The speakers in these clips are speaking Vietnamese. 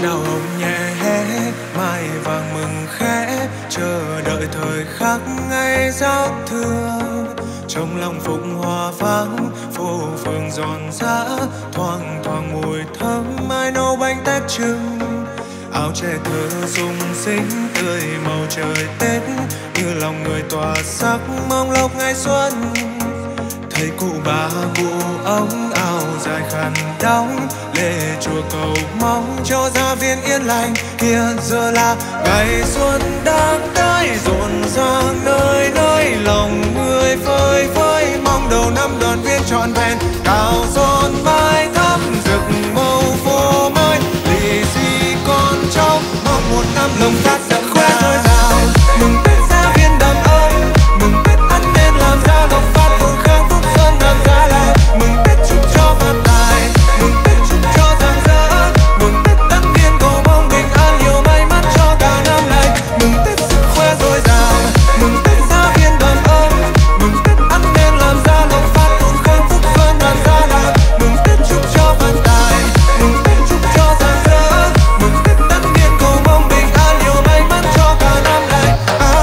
đào hồng nhẹ hé, mai vàng mừng khẽ, chờ đợi thời khắc ngày giao thừa. Trong lòng phụng hoa vắng, phố phường giòn giã, thoang thoảng mùi thơm mai nấu bánh tét trưng. Áo trẻ thơ rung xinh tươi màu trời Tết, như lòng người tỏa sắc mong lộc ngày xuân. Thầy cụ bà cụ ông áo dài khăn đóng, lễ chùa cầu mong cho gia viên yên lành. Kia giờ là ngày xuân đang tới rộn ràng nơi nơi, lòng người phơi phới mong đầu năm đoàn viên trọn vẹn. Cào giòn mai thắm rực màu phố mới, lì xì con cháu mong một năm lồng phát đậm khoe dồi dào. Mừng Tết gia viên đầm ấm, mừng Tết ăn nên làm ra lộc phát phồn khang phúc xuân đầm ra lại. Mừng Tết chúc cho phát tài, mừng Tết chúc cho rạng rỡ, mừng Tết tất niên cầu mong bình an nhiều may mắn cho cả năm này. Mừng Tết sức khoe dồi dào, mừng Tết gia viên đầm ấm, mừng Tết ăn nên làm ra lộc phát phồn khang phúc xuân đầm ra lại. Mừng Tết chúc cho phát tài, mừng Tết chúc cho rạng rỡ, mừng Tết tất niên cầu mong bình an nhiều may mắn cho cả năm này.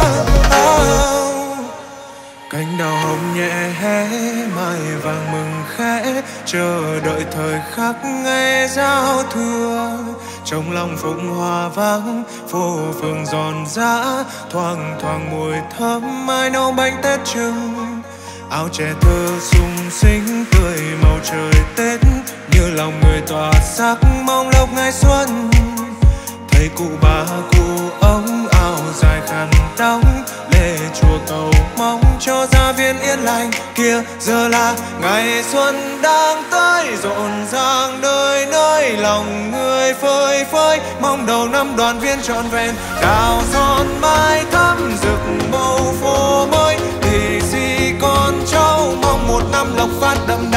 Cánh đào hồng nhẹ hé, mai vàng mừng khẽ, chờ đợi thời khắc ngày giao thừa. Trong lòng phụng hoa vắng, phố phường giòn giã, thoang thoảng mùi thơm mai nấu bánh tét trưng. Áo trẻ thơ sung xinh tươi màu trời Tết, như lòng người tỏa sắc mong lộc ngày xuân. Thầy cụ bà cụ ông áo dài khăn đóng, lễ chùa cầu mong cho gia viên yên lành. Kia giờ là ngày xuân đang tới rộn ràng nơi nơi, lòng người phơi phới mong đầu năm đoàn viên trọn vẹn. Cào giòn mai thắm rực màu phố mới, lì xì con cháu mong một năm lộc phát đậm